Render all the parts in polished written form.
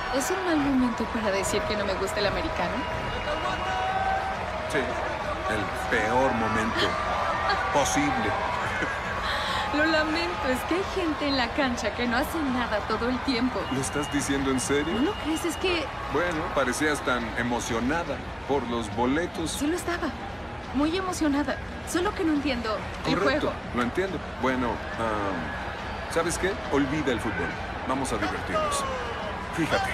¿Es un mal momento para decir que no me gusta el americano? Sí, el peor momento posible. Lo lamento, es que hay gente en la cancha que no hace nada todo el tiempo. ¿Lo estás diciendo en serio? ¿No lo crees? Es que Bueno, parecías tan emocionada por los boletos. sí lo estaba. Muy emocionada. Solo que no entiendo el Correcto, juego. lo entiendo. Bueno, ¿sabes qué? Olvida el fútbol. Vamos a divertirnos. Fíjate.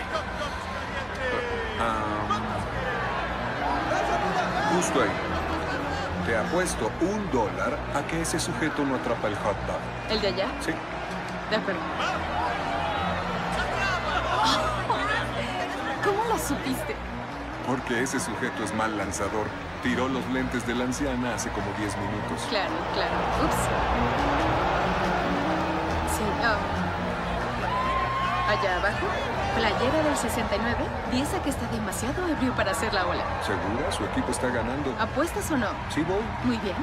Justo ahí. Te apuesto $1 a que ese sujeto no atrapa el hot dog. ¿El de allá? Sí. De acuerdo. ¿Cómo lo supiste? Porque ese sujeto es mal lanzador. Tiró los lentes de la anciana hace como 10 minutos. Claro, claro. Ups. Sí, allá abajo, playera del 69, piensa que está demasiado ebrio para hacer la ola. ¿Segura? Su equipo está ganando. ¿Apuestas o no? Sí, voy. Muy bien.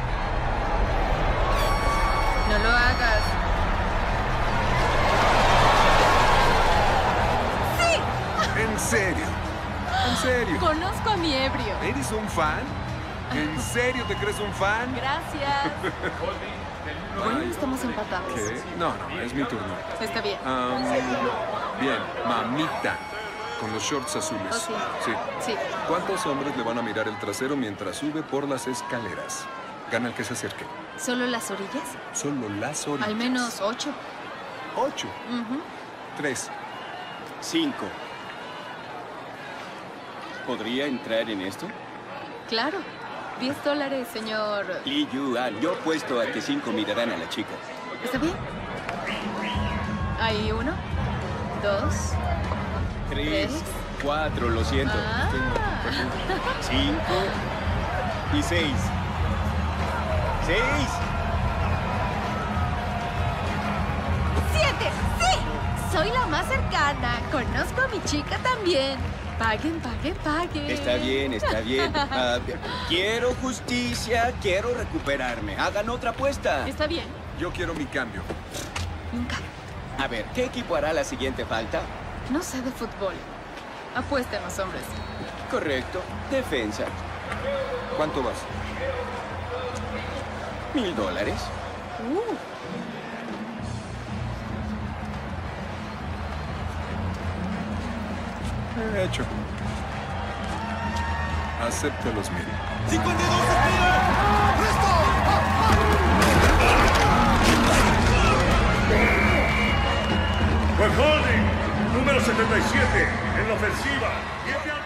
No lo hagas. ¿En serio? ¿En serio? Conozco a mi ebrio. ¿Eres un fan? ¿En serio te crees un fan? Gracias. Bueno, estamos empatados. ¿Qué? No, es mi turno. Está bien. Bien, mamita. Con los shorts azules. Oh, sí. Sí. Sí. ¿Cuántos hombres le van a mirar el trasero mientras sube por las escaleras? Gana el que se acerque. ¿Solo las orillas? Solo las orillas. Al menos 8. 8. 3. 5. ¿Podría entrar en esto? Claro. $10, señor. Lee Yuan, yo apuesto a que 5 mirarán a la chica. ¿Está bien? Ahí 1, 2. 3, 4, lo siento. 5 y 6. 6. 7. ¡Sí! Soy la más cercana. Conozco a mi chica también. Paguen, paguen, paguen. Está bien, está bien. Quiero justicia, quiero recuperarme. Hagan otra apuesta. Está bien. Yo quiero mi cambio. Nunca. A ver, ¿qué equipo hará la siguiente falta? No sé de fútbol. Apuesten los hombres. Correcto, defensa. ¿Cuánto vas? $1,000. Hecho. Acepto los 1,000. 52 espera. ¡Listo! Fue holding, número 77, en la ofensiva.